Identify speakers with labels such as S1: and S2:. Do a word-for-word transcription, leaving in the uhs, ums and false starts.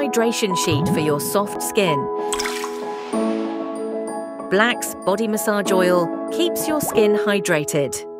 S1: hydration sheet for your soft skin. Black's body massage oil keeps your skin hydrated.